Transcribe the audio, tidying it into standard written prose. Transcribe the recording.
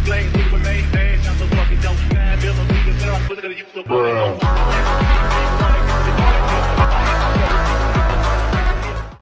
Blame me with main man, I'm the fucking don't stand, build a leader, but I'm putting it to you, so